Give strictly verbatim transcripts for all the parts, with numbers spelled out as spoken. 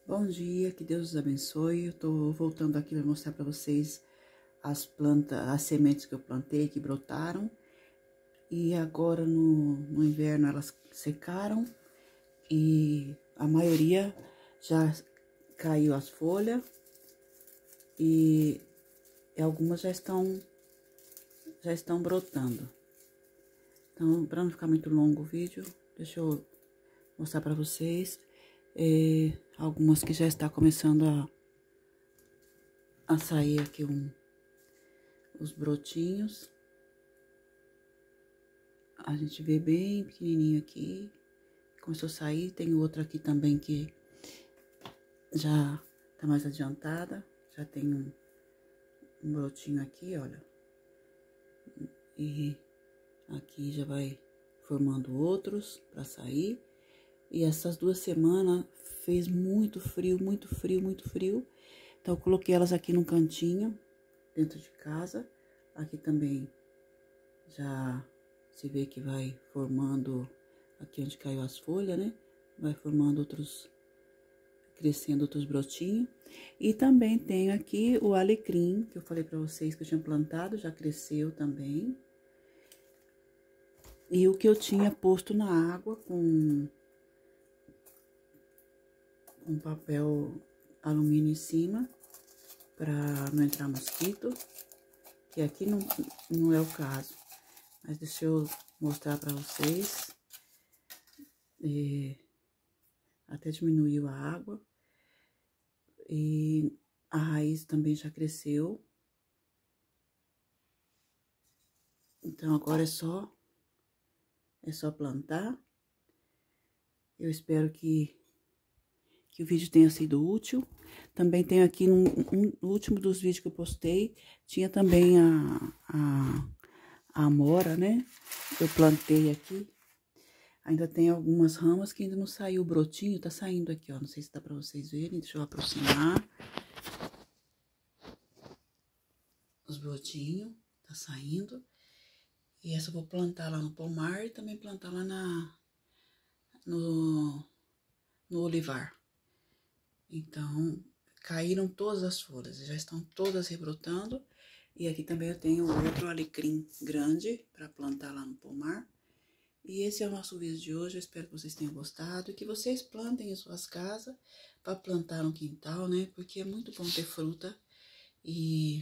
Bom dia, que Deus os abençoe. Eu tô voltando aqui para mostrar para vocês as plantas, as sementes que eu plantei, que brotaram. E agora no, no inverno elas secaram e a maioria já caiu as folhas e, e algumas já estão, já estão brotando. Então, para não ficar muito longo o vídeo, deixa eu mostrar para vocês. É, algumas que já está começando a, a sair aqui um, os brotinhos. A gente vê bem pequenininho aqui, começou a sair. Tem outro aqui também que já tá mais adiantada, já tem um, um brotinho aqui, olha. E aqui já vai formando outros para sair. E essas duas semanas fez muito frio, muito frio, muito frio. Então, eu coloquei elas aqui num cantinho, dentro de casa. Aqui também já se vê que vai formando, aqui onde caiu as folhas, né? Vai formando outros, crescendo outros brotinhos. E também tenho aqui o alecrim, que eu falei pra vocês que eu tinha plantado, já cresceu também. E o que eu tinha posto na água com um papel alumínio em cima, para não entrar mosquito, que aqui não, não é o caso. Mas deixa eu mostrar para vocês. E até diminuiu a água. E a raiz também já cresceu. Então, agora é só, é só plantar. Eu espero que que o vídeo tenha sido útil. Também tenho aqui, no, no último dos vídeos que eu postei, tinha também a, a, a amora, né? Eu plantei aqui. Ainda tem algumas ramas que ainda não saiu o brotinho, tá saindo aqui, ó. Não sei se dá pra vocês verem, deixa eu aproximar. Os brotinhos, tá saindo. E essa eu vou plantar lá no pomar e também plantar lá na, no, no olivar. Então, caíram todas as folhas, já estão todas rebrotando. E aqui também eu tenho outro alecrim grande para plantar lá no pomar. E esse é o nosso vídeo de hoje, eu espero que vocês tenham gostado. E que vocês plantem em suas casas para plantar no quintal, né? Porque é muito bom ter fruta e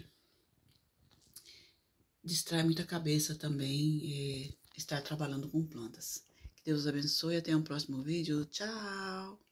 distrai muita cabeça também é, estar trabalhando com plantas. Que Deus os abençoe, até um próximo vídeo, tchau!